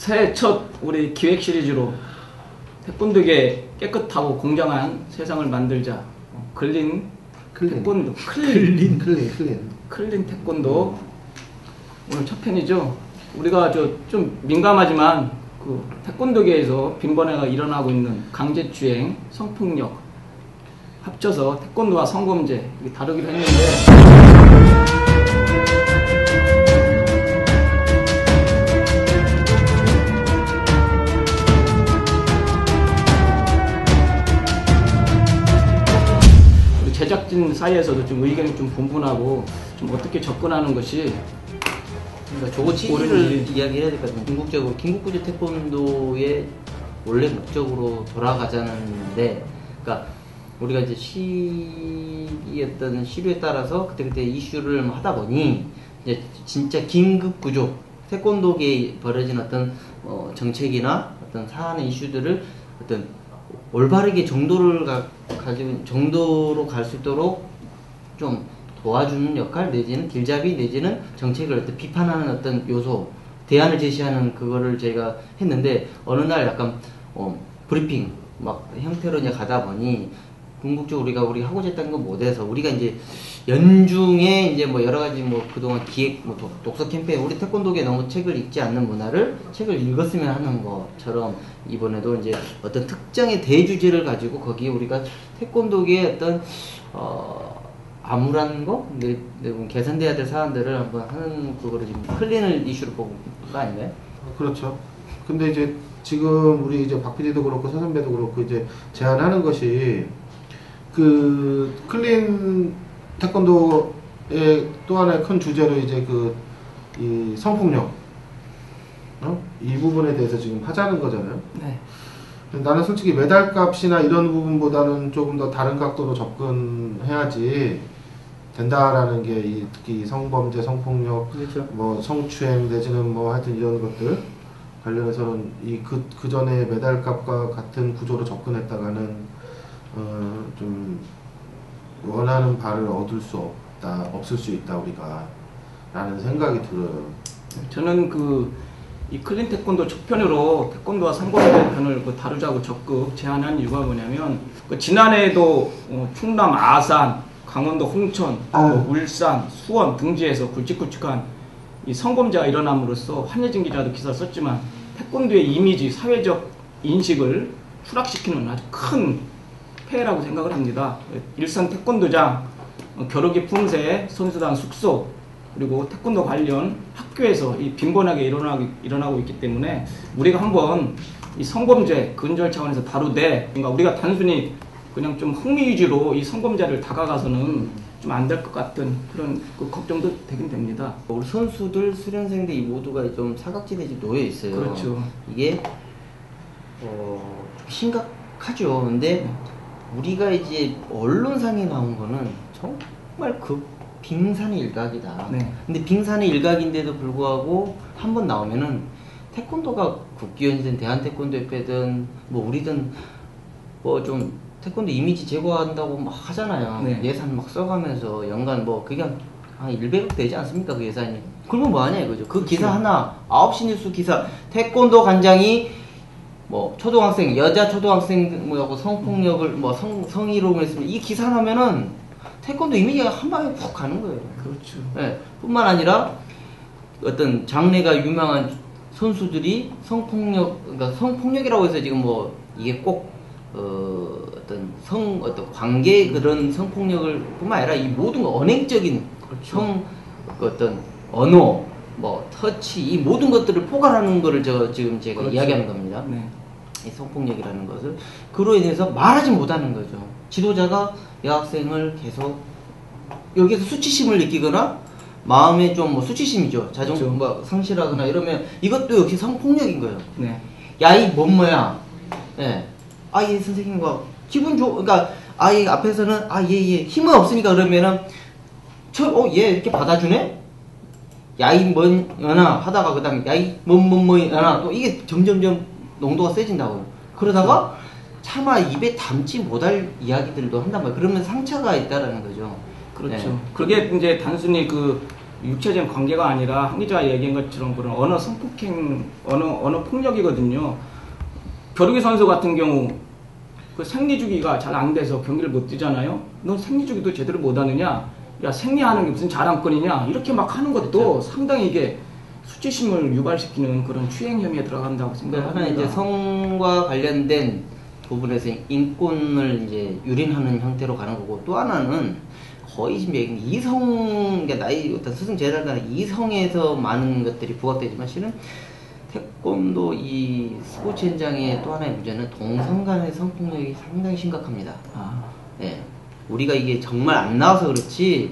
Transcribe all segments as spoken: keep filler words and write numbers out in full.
새해 첫 우리 기획 시리즈로 태권도계 깨끗하고 공정한 세상을 만들자. 클린, 클린. 태권도. 클린, 클린, 클린. 클린 태권도. 오늘 첫 편이죠. 우리가 저 좀 민감하지만 그 태권도계에서 빈번해가 일어나고 있는 강제추행, 성폭력 합쳐서 태권도와 성범죄 다루기로 했는데. 제작진 사이에서도 좀 의견이 좀 분분하고 좀 어떻게 접근하는 것이 그러니까 저거 취지를 이야기해야 될 것 같아요. 궁극적으로 긴급구조 태권도의 원래 목적으로 돌아가자는데, 그러니까 우리가 이제 시기였던 시류에 따라서 그때그때 이슈를 하다 보니 이제 진짜 긴급구조 태권도계에 벌어진 어떤 어 정책이나 어떤 사안의 이슈들을 어떤 올바르게 정도를 가, 가지고 정도로 갈 수 있도록 좀 도와주는 역할 내지는 길잡이 내지는 정책을 어떤 비판하는 어떤 요소 대안을 제시하는 그거를 저희가 했는데, 어느 날 약간 어, 브리핑 막 형태로 이제 가다 보니 궁극적으로 우리가 우리 하고자 했던 거 못해서 우리가 이제 연중에 이제 뭐 여러 가지 뭐 그동안 기획 뭐 독서 캠페인 우리 태권도계 너무 책을 읽지 않는 문화를 책을 읽었으면 하는 것처럼 이번에도 이제 어떤 특정의 대주제를 가지고 거기에 우리가 태권도계의 어떤 어 암울한 거, 내, 내 개선돼야 될 사안들을 한번 하는 그거를 지금 클린을 이슈로 보고 거 아닌가요? 그렇죠. 근데 이제 지금 우리 이제 박 피디도 그렇고 서 선배도 그렇고 이제 제안하는 것이 그 클린 태권도의 또 하나의 큰 주제로 이제 그 이 성폭력 어? 이 부분에 대해서 지금 하자는 거잖아요. 네. 나는 솔직히 메달 값이나 이런 부분보다는 조금 더 다른 각도로 접근해야지 된다라는 게 이 특히 성범죄, 성폭력, 그렇죠. 뭐 성추행 내지는 뭐 하여튼 이런 것들 관련해서는 이 그 그 전에 메달 값과 같은 구조로 접근했다가는 어 좀 원하는 바를 얻을 수 없다, 없을 수 있다 우리가 라는 생각이 들어요. 저는 그 이 클린 태권도 첫 편으로 태권도와 성범죄 편을 그 다루자고 적극 제안한 이유가 뭐냐면, 그 지난해에도 어, 충남 아산, 강원도 홍천, 어, 울산, 수원 등지에서 굵직굵직한 이 성범죄가 일어남으로써 한예진 기자도 기사 썼지만 태권도의 이미지, 사회적 인식을 추락시키는 아주 큰 폐해라고 생각을 합니다. 일선 태권도장, 어, 겨루기 품새, 선수단 숙소, 그리고 태권도 관련 학교에서 이 빈번하게 일어나고, 일어나고 있기 때문에 우리가 한번 이 성범죄 근절 차원에서 다루되, 그러니까 우리가 단순히 그냥 좀 흥미 위주로 이 성범죄를 다가가서는 좀 안 될 것 같은 그런 그 걱정도 되긴 됩니다. 우리 선수들, 수련생들 이 모두가 좀 사각지대에 지금 놓여 있어요. 그렇죠. 이게 어, 좀 심각하죠. 근데 우리가 이제 언론상에 나온 거는 정말 그 빙산의 일각이다. 네. 근데 빙산의 일각인데도 불구하고 한 번 나오면은 태권도가 국기원이든 대한태권도협회든 뭐 우리든 뭐 좀 태권도 이미지 제고한다고 막 하잖아요. 네. 예산 막 써가면서 연간 뭐 그게 한, 한 일백억 되지 않습니까? 그 예산이. 그러면 뭐하냐 이거죠. 그 기사 하나 아홉 시 뉴스 기사 태권도 관장이 뭐 초등학생 여자 초등학생 뭐하고 성폭력을 뭐 성 성희롱을 했으면 이 기사 나면은 태권도 이미지가 한 방에 훅 가는 거예요. 그렇죠. 네. 뿐만 아니라 어떤 장래가 유명한 선수들이 성폭력, 그러니까 성폭력이라고 해서 지금 뭐 이게 꼭 어, 어떤 성 어떤 관계 그런 성폭력을 뿐만 아니라 이 모든 거 언행적인 그렇죠. 성 어떤 언어 뭐 터치 이 모든 것들을 포괄하는 거를 저 지금 제가 그렇죠. 이야기하는 겁니다. 네. 이 성폭력이라는 것을 그로 인해서 말하지 못하는 거죠. 지도자가 여학생을 계속 여기서 수치심을 느끼거나 마음에 좀 뭐 수치심이죠. 자존 그렇죠. 뭐 상실하거나 이러면 이것도 역시 성폭력인 거예요. 네. 야이 뭔 뭐야. 예. 아예 선생님과 기분 좋 그러니까 아이 앞에서는 아 예 예 힘은 없으니까 그러면은 저어얘 이렇게 받아주네. 야이 뭔 연아 하다가 그다음에 야이 뭔 뭔 뭐 연아 또 이게 점점점 농도가 세진다고요. 그러다가 차마 입에 담지 못할 이야기들도 한단 말이에요. 그러면 상처가 있다라는 거죠. 그렇죠. 네. 그게 이제 단순히 그 육체적인 관계가 아니라 한 기자가 얘기한 것처럼 그런 언어 성폭행, 언어 언어 폭력이거든요. 벼룩이 선수 같은 경우 그 생리주기가 잘 안 돼서 경기를 못 뛰잖아요. 넌 생리주기도 제대로 못 하느냐? 야, 생리하는 게 무슨 자랑거리냐? 이렇게 막 하는 것도 그렇죠. 상당히 이게 수치심을 유발시키는 그런 추행 혐의에 들어간다고 근데 생각합니다. 하나 이제 성과 관련된 부분에서 인권을 이제 유린하는 형태로 가는 거고, 또 하나는 거의 지금 얘기는 이성, 나이 어떤 스승 제자나 이성에서 많은 것들이 부각되지만 실은 태권도 이 스포츠 현장의 또 하나의 문제는 동성 간의 성폭력이 상당히 심각합니다. 아, 예. 우리가 이게 정말 안 나와서 그렇지,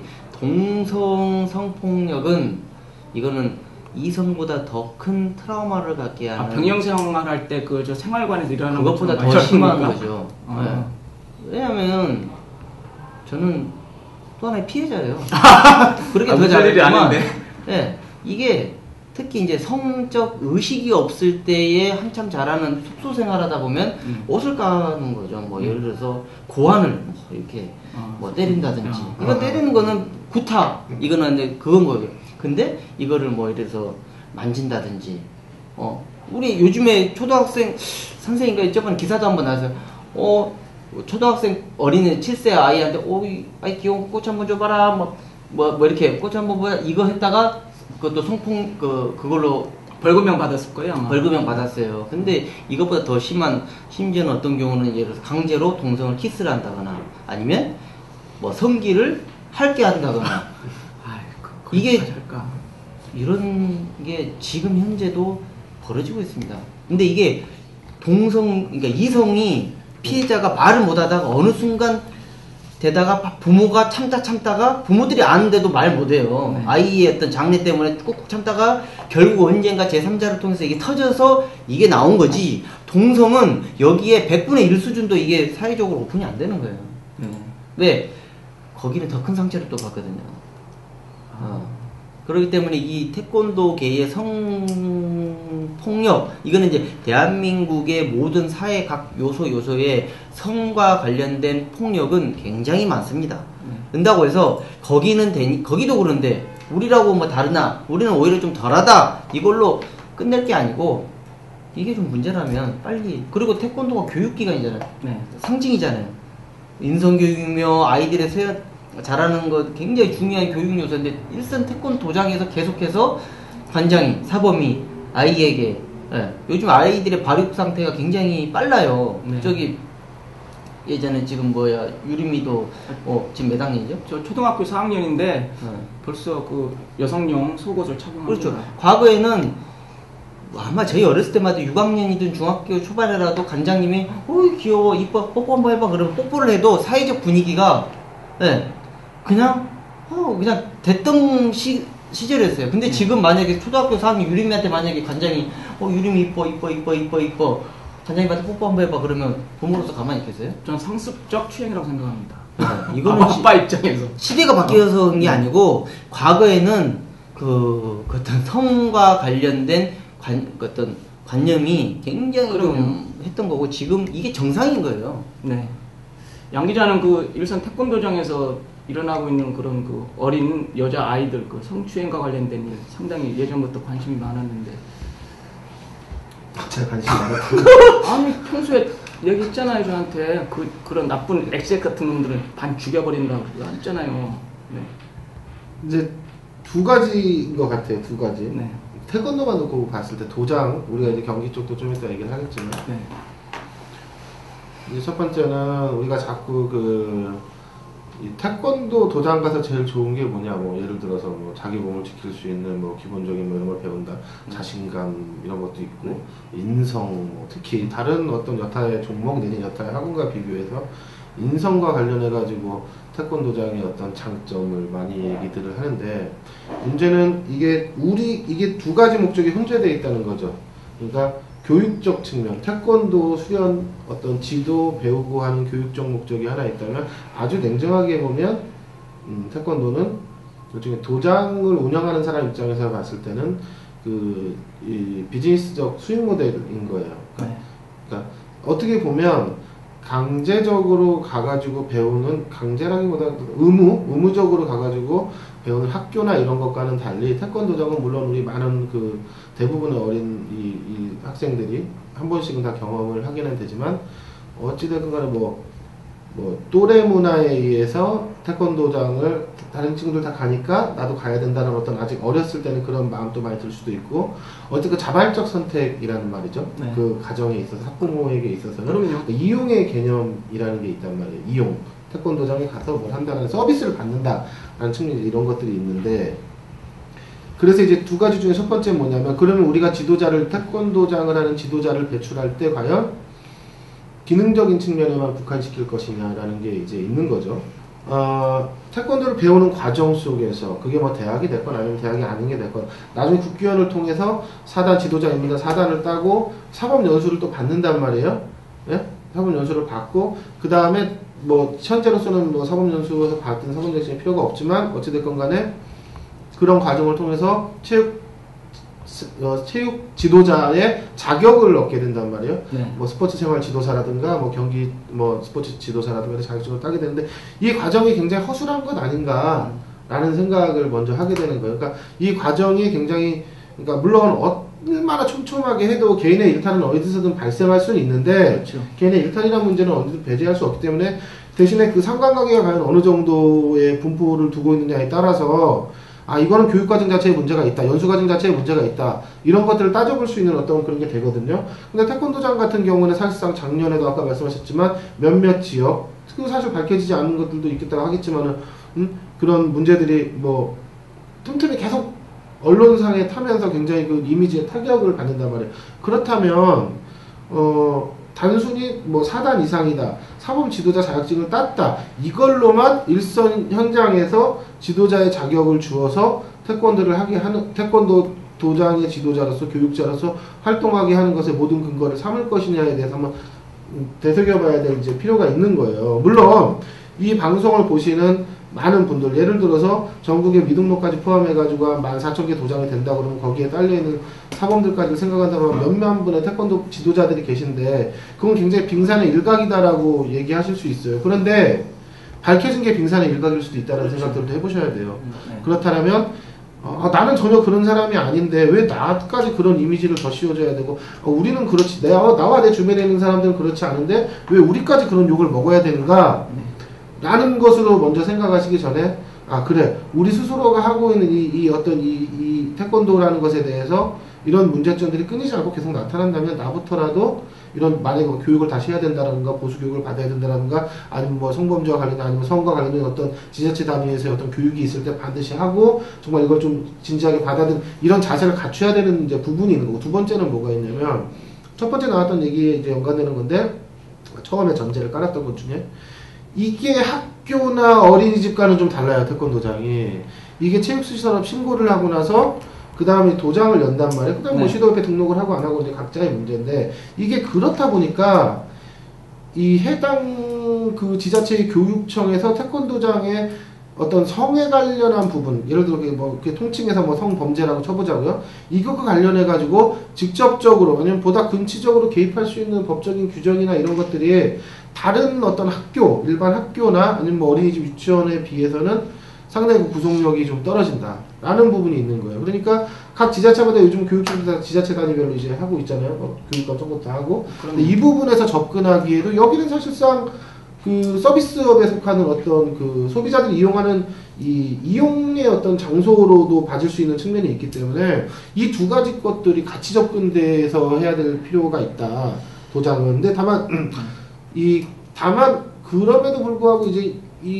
동성 성폭력은 이거는 이성보다 더 큰 트라우마를 갖게 하는, 아, 병영생활 할 때 그 저 생활관에서 일어나는 그것보다 것처럼 더 심한 말씀입니까? 거죠. 아. 예. 왜냐하면 저는 또 하나의 피해자예요. 그렇게 아, 더 무슨 일이 잘했지만, 아닌데. 예, 이게 특히 이제 성적 의식이 없을 때에 한참 자라는 숙소 생활하다 보면 음. 옷을 까는 거죠. 뭐 예를 들어서 고환을 뭐 이렇게 아. 뭐 때린다든지. 아. 이거 때리는 거는 구타. 이거는 이제 그건 거예요. 근데 이거를 뭐 이래서 만진다든지. 어, 우리 요즘에 초등학생 선생님과 저번 기사도 한번 나왔어요. 어, 초등학생 어린애 칠 세 아이한테 오, 아이 귀여운 꽃 한번 줘봐라. 뭐, 뭐, 뭐 이렇게 꽃 한번 보야 이거 했다가 그것도 성폭 그 그걸로 벌금형 받았을 거예요 아마. 벌금형 받았어요. 근데 이것보다 더 심한, 심지어는 어떤 경우는 예를 들어서 강제로 동성을 키스를 한다거나 아니면 뭐 성기를 할게 한다거나. 아이, 그, 이게 할까? 이런 게 지금 현재도 벌어지고 있습니다. 근데 이게 동성, 그러니까 이성이 피해자가 말을 못하다가 어느 순간 되다가 부모가 참다 참다가 부모들이 아는데도 말 못해요. 네. 아이의 어떤 장래 때문에 꾹꾹 참다가 결국 언젠가 제삼자를 통해서 이게 터져서 이게 나온 거지. 동성은 여기에 백분의 일 수준도 이게 사회적으로 오픈이 안 되는 거예요. 네. 왜? 거기는 더 큰 상처를 또 받거든요. 어. 그렇기 때문에 이 태권도계의 성폭력, 이거는 이제 대한민국의 모든 사회 각 요소 요소에 성과 관련된 폭력은 굉장히 많습니다. 네. 그런다고 해서 거기는 되니, 거기도 그런데 우리라고 뭐 다르나, 우리는 오히려 좀 덜하다, 이걸로 끝낼 게 아니고 이게 좀 문제라면 빨리. 그리고 태권도가 교육기관이잖아요. 네. 상징이잖아요. 인성교육이며 아이들의 세, 잘하는 것 굉장히 중요한 교육 요소인데, 일선 태권 도장에서 계속해서 관장이, 사범이 아이에게, 예, 요즘 아이들의 발육 상태가 굉장히 빨라요. 네. 저기 예전에 지금 뭐야 유림이도 어, 지금 몇 학년이죠? 저 초등학교 사 학년인데 예. 벌써 그 여성용 속옷을 착용합니다. 그렇죠. 과거에는 아마 저희 어렸을 때마다 육 학년이든 중학교 초반이라도 관장님이 어이 귀여워 이뻐 뽀뽀 한번 해봐 그러면 뽀뽀를 해도 사회적 분위기가, 예, 그냥 어 그냥 됐던 시, 시절이었어요. 근데 지금 만약에 초등학교 사 학년 유림이한테 만약에 관장이 어 유림이 이뻐 이뻐 이뻐 이뻐 이뻐 관장님한테 뽀뽀 한번 해봐 그러면 부모로서 가만히 있겠어요? 전 상습적 추행이라고 생각합니다. 네, 이거는 아빠, 아빠 입장에서. 시대가 바뀌어서 그런 게 아니고, 과거에는 그, 그 어떤 성과 관련된 관, 그 어떤 관념이 굉장히 그럼요. 좀 했던 거고, 지금 이게 정상인 거예요. 네. 양 기자는 그 일선 태권도장에서 일어나고 있는 그런 그 어린 여자 아이들 그 성추행과 관련된 일 상당히 예전부터 관심이 많았는데. 제가 관심이 많았고. 아니 평소에 얘기했잖아요 저한테 그 그런 나쁜 엑셀 같은 놈들은 반 죽여버린다고 했잖아요. 네. 이제 두 가지인 것 같아요. 두 가지. 네. 태권도만 놓고 봤을 때 도장, 우리가 이제 경기 쪽도 좀 이따 얘기를 하겠지만, 네. 이제 첫 번째는 우리가 자꾸 그 이 태권도 도장 가서 제일 좋은 게 뭐냐, 뭐 예를 들어서 뭐 자기 몸을 지킬 수 있는 뭐 기본적인 뭐 이런 걸 배운다, 자신감 이런 것도 있고, 인성, 뭐 특히 다른 어떤 여타의 종목 내지 여타의 학원과 비교해서 인성과 관련해 가지고 태권도장의 어떤 장점을 많이 얘기들을 하는데, 문제는 이게 우리 이게 두 가지 목적이 혼재되어 있다는 거죠. 그러니까 교육적 측면, 태권도 수련 어떤 지도 배우고 하는 교육적 목적이 하나 있다면, 아주 냉정하게 보면 음, 태권도는 일종의 도장을 운영하는 사람 입장에서 봤을 때는 그 이 비즈니스적 수익 모델인 거예요. 네. 그러니까 어떻게 보면 강제적으로 가가지고 배우는 강제라기보다 의무 의무적으로 가가지고 배우는 학교나 이런 것과는 달리 태권도장은 물론 우리 많은 그 대부분의 어린 이, 이 학생들이 한 번씩은 다 경험을 하기는 되지만 어찌됐든 간에 뭐, 뭐 또래 문화에 의해서 태권도장을 다른 친구들 다 가니까 나도 가야 된다는 어떤 아직 어렸을 때는 그런 마음도 많이 들 수도 있고 어쨌든 자발적 선택이라는 말이죠. 네. 그 가정에 있어서 학부모에게 있어서는 그럼요. 그 이용의 개념이라는 게 있단 말이에요. 이용. 태권도장에 가서 뭘 한다는 서비스를 받는다라는 측면이 이런 것들이 있는데 그래서 이제 두 가지 중에 첫 번째는 뭐냐면 그러면 우리가 지도자를 태권도장을 하는 지도자를 배출할 때 과연 기능적인 측면에만 국한시킬 것이냐라는 게 이제 있는 거죠. 어, 태권도를 배우는 과정 속에서 그게 뭐 대학이 됐건 아니면 대학이 아닌 게 됐건 나중에 국기원을 통해서 사단 지도자입니다. 사단을 따고 사법 연수를 또 받는단 말이에요. 예? 사법 연수를 받고 그 다음에 뭐 현재로서는 뭐 사법 연수에서 받은 사법 연수의 필요가 없지만 어찌됐건 간에 그런 과정을 통해서 체육 어, 체육 지도자의 자격을 얻게 된단 말이에요. 네. 뭐 스포츠 생활 지도사라든가 뭐 경기 뭐 스포츠 지도사라든가 자격증을 따게 되는데 이 과정이 굉장히 허술한 것 아닌가라는 생각을 먼저 하게 되는 거예요. 그러니까 이 과정이 굉장히 그러니까 물론 얼마나 촘촘하게 해도 개인의 일탈은 어디서든 발생할 수는 있는데 그렇죠. 개인의 일탈이라는 문제는 언제든 배제할 수 없기 때문에 대신에 그 상관관계가 과연 어느 정도의 분포를 두고 있느냐에 따라서 아 이거는 교육과정 자체에 문제가 있다, 연수과정 자체에 문제가 있다 이런 것들을 따져볼 수 있는 어떤 그런 게 되거든요. 근데 태권도장 같은 경우는 사실상 작년에도 아까 말씀하셨지만 몇몇 지역 그 사실 밝혀지지 않은 것들도 있겠다고 하겠지만은 음, 그런 문제들이 뭐 틈틈이 계속 언론상에 타면서 굉장히 그 이미지에 타격을 받는단 말이에요. 그렇다면 어 단순히 뭐 사단 이상이다, 사법 지도자 자격증을 땄다 이걸로만 일선 현장에서 지도자의 자격을 주어서 태권도를 하게 하는 태권도 도장의 지도자로서 교육자로서 활동하게 하는 것에 모든 근거를 삼을 것이냐에 대해서 한번 되새겨봐야 될 이제 필요가 있는 거예요. 물론 이 방송을 보시는 많은 분들 예를 들어서 전국의 미등록까지 포함해가지고 한 만 사천 개 도장이 된다 그러면 거기에 딸려있는 사범들까지 생각한다면 몇만 분의 태권도 지도자들이 계신데 그건 굉장히 빙산의 일각이다라고 얘기하실 수 있어요. 그런데 밝혀진 게 빙산의 일각일 수도 있다는 그렇죠. 생각들도 해보셔야 돼요. 네. 그렇다면 어, 나는 전혀 그런 사람이 아닌데 왜 나까지 그런 이미지를 더 씌워줘야 되고 어, 우리는 그렇지 내가, 나와 내 주변에 있는 사람들은 그렇지 않은데 왜 우리까지 그런 욕을 먹어야 되는가 네. 라는 것으로 먼저 생각하시기 전에 아 그래 우리 스스로가 하고 있는 이, 이 어떤 이, 이 태권도라는 것에 대해서 이런 문제점들이 끊이지 않고 계속 나타난다면 나부터라도 이런 만약에 뭐 교육을 다시 해야 된다든가 보수 교육을 받아야 된다든가 아니면 뭐 성범죄와 관련된 아니면 성과 관련된 어떤 지자체 단위에서 어떤 교육이 있을 때 반드시 하고 정말 이걸 좀 진지하게 받아들인 이런 자세를 갖춰야 되는 이제 부분이 있는 거고 두 번째는 뭐가 있냐면 첫 번째 나왔던 얘기에 이제 연관되는 건데 처음에 전제를 깔았던 것 중에 이게 학교나 어린이집과는 좀 달라요. 태권도장이 이게 체육수시산업 신고를 하고 나서 그 다음에 도장을 연단 말이에요. 그 다음에 네. 뭐 시도협회 등록을 하고 안 하고 이제 각자의 문제인데 이게 그렇다 보니까 이 해당 그 지자체의 교육청에서 태권도장의 어떤 성에 관련한 부분 예를 들어 뭐 통칭해서 뭐 성범죄라고 쳐보자고요. 이것과 관련해 가지고 직접적으로 아니면 보다 근치적으로 개입할 수 있는 법적인 규정이나 이런 것들이 다른 어떤 학교 일반 학교나 아니면 뭐 어린이집 유치원에 비해서는 상당히 구속력이 좀 떨어진다라는 부분이 있는 거예요. 그러니까 각 지자체마다 요즘 교육청도 지자체 단위별로 이제 하고 있잖아요. 뭐 교육감 정도 다 하고. 근데 이 부분에서 접근하기에도 여기는 사실상 그 서비스업에 속하는 어떤 그 소비자들이 이용하는 이 이용의 어떤 장소로도 봐줄 수 있는 측면이 있기 때문에 이 두 가지 것들이 같이 접근돼서 해야 될 필요가 있다. 도장은. 근데 다만 이 다만 그럼에도 불구하고 이제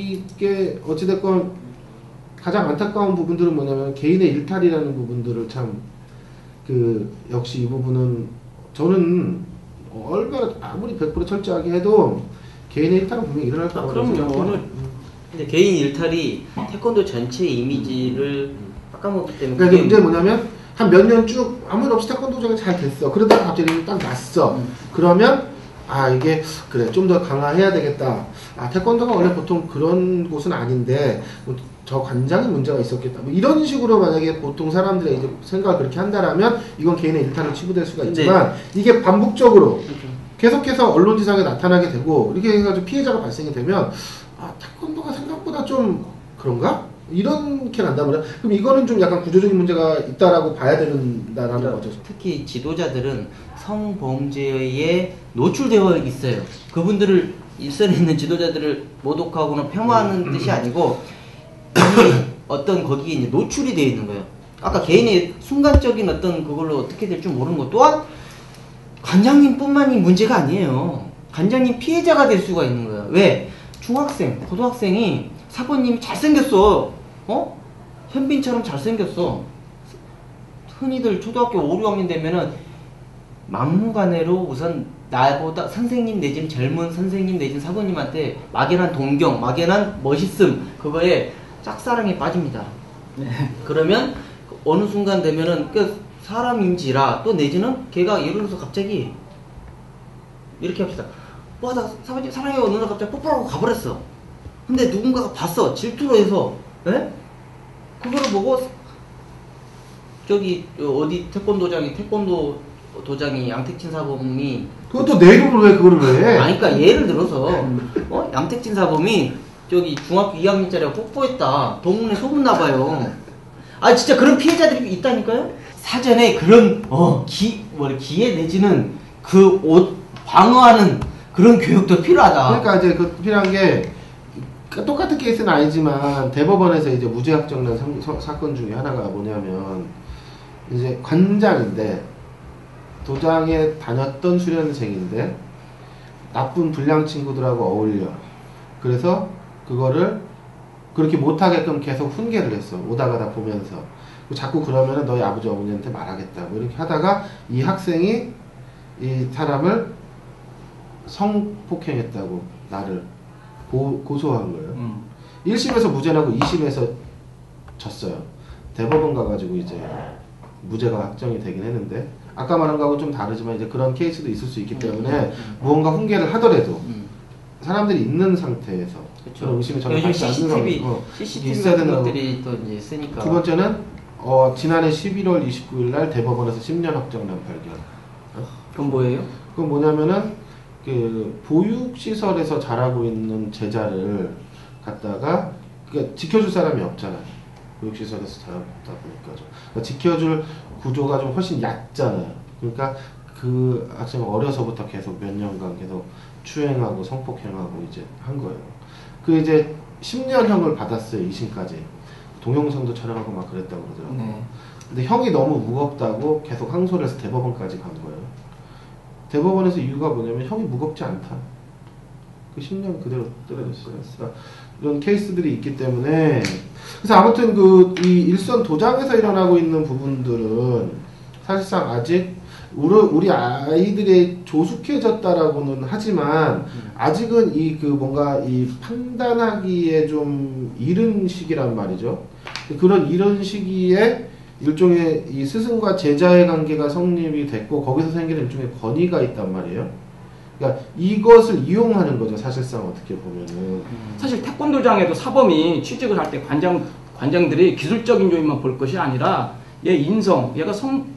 이게 어찌됐건 가장 안타까운 부분들은 뭐냐면 개인의 일탈이라는 부분들을 참 그 역시 이 부분은 저는 얼마나 아무리 백 퍼센트 철저하게 해도 개인의 일탈은 분명히 일어날 거라고 아, 그럼요. 생각해요. 근데 개인 일탈이 태권도 전체 이미지를 깎아먹기 때문에 그러니까 이제 뭐냐면 한 몇 년 쭉 아무 일 없이 태권도장이 잘 됐어. 그러다가 갑자기 딱 났어. 음. 그러면 아 이게 그래 좀 더 강화해야 되겠다. 아 태권도가 원래 보통 그런 곳은 아닌데 뭐, 저 관장이 문제가 있었겠다. 뭐 이런 식으로 만약에 보통 사람들의 이제 생각을 그렇게 한다라면 이건 개인의 일탈로 치부될 수가 있지만 이게 반복적으로 계속해서 언론지상에 나타나게 되고 이렇게 해가지고 피해자가 발생이 되면 아 태권도가 생각보다 좀 그런가? 이렇게 간단 말이야. 그럼 이거는 좀 약간 구조적인 문제가 있다라고 봐야 된다라는 그러니까 거죠. 특히 지도자들은 성범죄에 노출되어 있어요. 그분들을 일선에 있는 지도자들을 모독하거나 폄하하는 뜻이 아니고 이게 어떤 거기에 이제 노출이 되어 있는 거예요. 아까 개인의 순간적인 어떤 그걸로 어떻게 될 줄 모르는 것 또한 관장님뿐만이 문제가 아니에요. 관장님 피해자가 될 수가 있는 거예요. 왜? 중학생, 고등학생이 사부님이 잘생겼어. 어? 현빈처럼 잘생겼어. 흔히들 초등학교 오, 육 학년 되면은 막무가내로 우선 나보다 선생님 내지는 젊은 선생님 내지는 사부님한테 막연한 동경, 막연한 멋있음 그거에 짝사랑에 빠집니다. 네. 그러면 어느 순간 되면은 그 사람인지라 또 내지는 걔가 예를 들어서 갑자기 이렇게 합시다. 와, 나 사부님 사랑해요. 누나 갑자기 뽀뽀하고 가버렸어. 근데 누군가가 봤어. 질투로 해서. 에? 그거를 보고 저기 어디 태권도장이 태권도 도장이 양택진 사범이 그것도 내 이름으로 왜 그거를 왜 해? 아니 그러니까 예를 들어서 어? 양택진 사범이 저기 중학교 이 학년짜리가 뽀뽀했다. 동문에 소문나봐요. 아 진짜 그런 피해자들이 있다니까요? 사전에 그런 어, 기, 뭐 기회 내지는 그 옷 방어하는 그런 교육도 필요하다. 그러니까 이제 그 필요한 게 똑같은 케이스는 아니지만 대법원에서 이제 무죄 확정난 상- 서- 사건 중에 하나가 뭐냐면 이제 관장인데 도장에 다녔던 수련생인데 나쁜 불량 친구들하고 어울려. 그래서 그거를 그렇게 못하게끔 계속 훈계를 했어. 오다 가다 보면서. 자꾸 그러면은 너희 아버지 어머니한테 말하겠다. 뭐 이렇게 하다가 이 학생이 이 사람을 성폭행했다고 나를 고, 고소한 거예요. 음. 일 심에서 무죄 나고 이 심에서 졌어요. 대법원 가가지고 이제 무죄가 확정이 되긴 했는데 아까 말한 거하고 좀 다르지만 이제 그런 케이스도 있을 수 있기 때문에 음. 무언가 훈계를 하더라도 음. 사람들이 있는 상태에서 그쵸. 그런 의심이 전혀 요즘 갖지 않는 씨씨티비, 상황, 어, 씨씨티비 있어야 같은 된다고. 것들이 또 이제 쓰니까. 두 번째는 어, 지난해 십일월 이십구일 날 대법원에서 십 년 확정난 발견. 그건 뭐예요? 그건 뭐냐면은 그 보육시설에서 자라고 있는 제자를 갖다가 그러니까 지켜줄 사람이 없잖아요. 보육시설에서 자라다 보니까 좀 그러니까 지켜줄 구조가 좀 훨씬 얕잖아요. 그러니까 그 학생은 어려서부터 계속 몇 년간 계속 추행하고 성폭행하고 이제 한 거예요. 그 이제 십 년형을 받았어요. 이 심까지. 동영상도 촬영하고 막 그랬다고 그러더라고요. 네. 근데 형이 너무 무겁다고 계속 항소를 해서 대법원까지 간 거예요. 대법원에서 이유가 뭐냐면 형이 무겁지 않다. 그 십 년 그대로 떨어졌어요. 그러니까 이런 케이스들이 있기 때문에 그래서 아무튼 그 이 일선 도장에서 일어나고 있는 부분들은 사실상 아직 우리, 우리 아이들이 조숙해졌다라고는 하지만 아직은 이 그 뭔가 이 판단하기에 좀 이른 시기란 말이죠. 그런 이런 시기에 일종의 이 스승과 제자의 관계가 성립이 됐고 거기서 생기는 일종의 권위가 있단 말이에요. 그러니까 이것을 이용하는 거죠. 사실상 어떻게 보면은. 사실 태권도장에도 사범이 취직을 할 때 관장 관장들이 기술적인 요인만 볼 것이 아니라 얘 인성, 얘가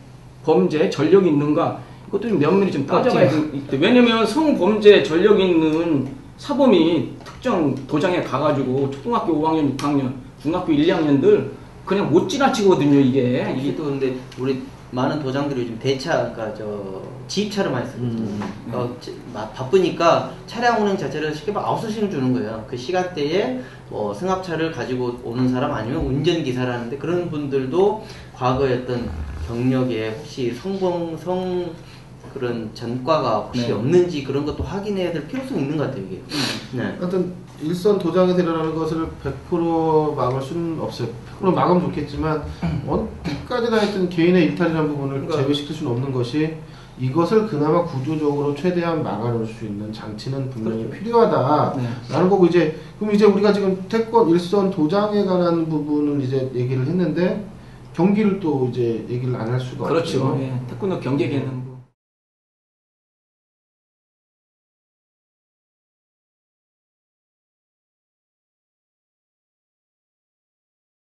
성범죄 전력이 있는가 이것도 좀 면밀히 좀 따져봐야 돼. 왜냐면 성범죄 전력이 있는 사범이 특정 도장에 가가지고 초등학교 오 학년, 육 학년, 중학교 일, 이 학년들 그냥 못 지나치거든요 이게. 이게 또 근데 우리 많은 도장들이 요즘 대차, 그러니까 저 지입차를 많이 쓰거든요. 음. 어, 지- 마- 바쁘니까 차량 운행 자체를 쉽게 말하면 아웃소싱을 주는 거예요. 그 시간대에 뭐 승합차를 가지고 오는 사람 아니면 운전기사라는데 그런 분들도 과거의 어떤 경력에 혹시 성범 성 그런 전과가 혹시 네. 없는지 그런 것도 확인해야 될 필요성이 있는 것 같아요 이게. 네. 하여튼 일선 도장에서 일어나는 것을 백 퍼센트 막을 수는 없어요. 백 퍼센트 막으면 좋겠지만 언제까지나 하여튼 개인의 일탈이라는 부분을 그러니까. 제외시킬 수는 없는 것이 이것을 그나마 구조적으로 최대한 막아놓을 수 있는 장치는 분명히 그렇죠. 필요하다라는 네. 거고 이제 그럼 이제 우리가 지금 태권 일선 도장에 관한 부분은 이제 얘기를 했는데 경기를 또 이제 얘기를 안 할 수가 그렇죠. 없죠. 예. 태권도 경기계는 뭐